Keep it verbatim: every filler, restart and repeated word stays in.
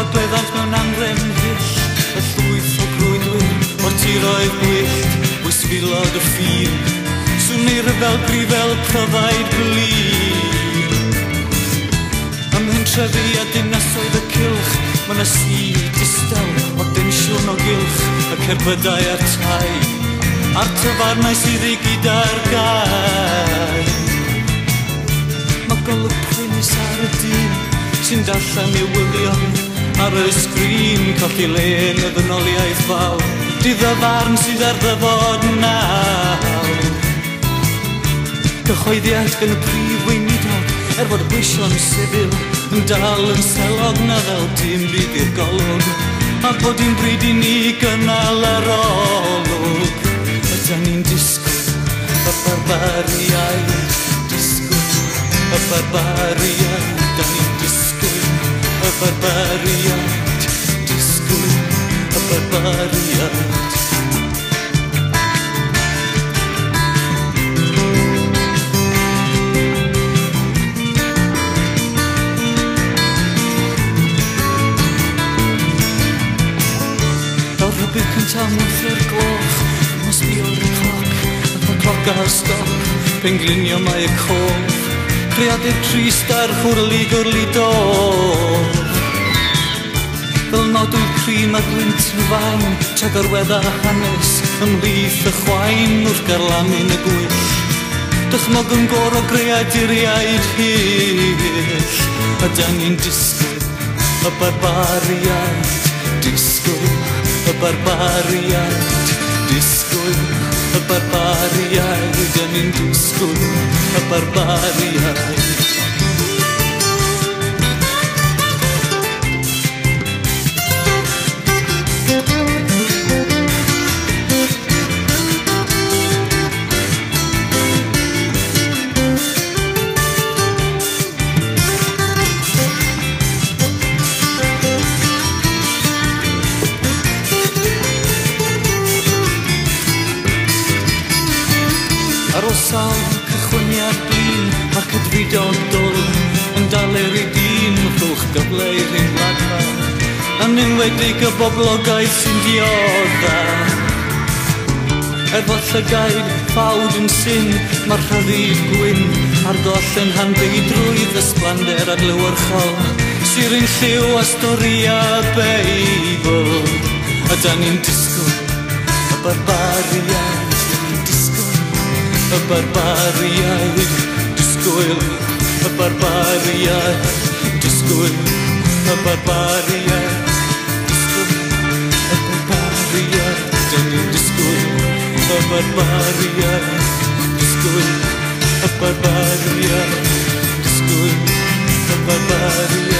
gogledd mewn anrefn hyll, y llwyth o grwydwyr o'r tiroedd gwyllt, wysfilod y ffin, swnir fel grifel pryfaid glin. Am hyn trefi a dinasoedd y cylch, mae yna sir distel o densiwn o gylch, y cerbydau a'r tai, a'r tafarnau sydd ei gyda'r gael. Mae golwg prynis ar y dyn sy'n darllen i'w wylion ar y sgrin, colli len y ddynoliaeth fawr, dydd y farn sydd ar ddyfod nawr. Cyhoeddiad gan y prif weinidog, er fod y bwysion sifil yn dal yn selog na fel dim byd i'r golwg, a bod hi'n bryd i ni gynnal ar olwg. Ydyn ni'n disgwyl y barbariaid, disgwyl y barbariaid, ydyn ni'n disgwyl y barbariaid, disgwyl y barbariaid. Bydd cyntaf mwth o'r gloch, mas fi o'r cloc, ac mae cloc ar stop, penglinio mae y cof, creadur trist ar chwrli gwrli dof. Fel nodwy crim a gwynt yn fain, tra gorwedda hanes, ymhlith y chwain wrth garlamin y gwyll. Dychmog yn gor o greaduriaid hyll, ydyn ni'n disgwyl y barbariaid, disgwyl y barbariaid, disgwyl y barbariaid, ydyn ni'n disgwyl y barbariaid. Ar ôl sawl cychwyniad blin, mae'r cydfridog dwl yn daler i dyn, rhwch gyfle i'r hyn wladfa, yn enwedig y boblogaeth sy'n diodda. Er fod llygaid ffawd yn syn, mae'r rhyddid gwyn a'r goll yn hanbeidrwydd ysblander a glywyrchol, sy'r un lliw a storia Beibl. Ydyn ni'n disgwyl y barbariaid, y barbariaid, disgwyl y barbariaid, disgwyl y barbariaid, disgwyl y barbariaid, ydyn ni'n disgwyl y barbariaid, disgwyl y barbariaid, disgwyl y barbariaid.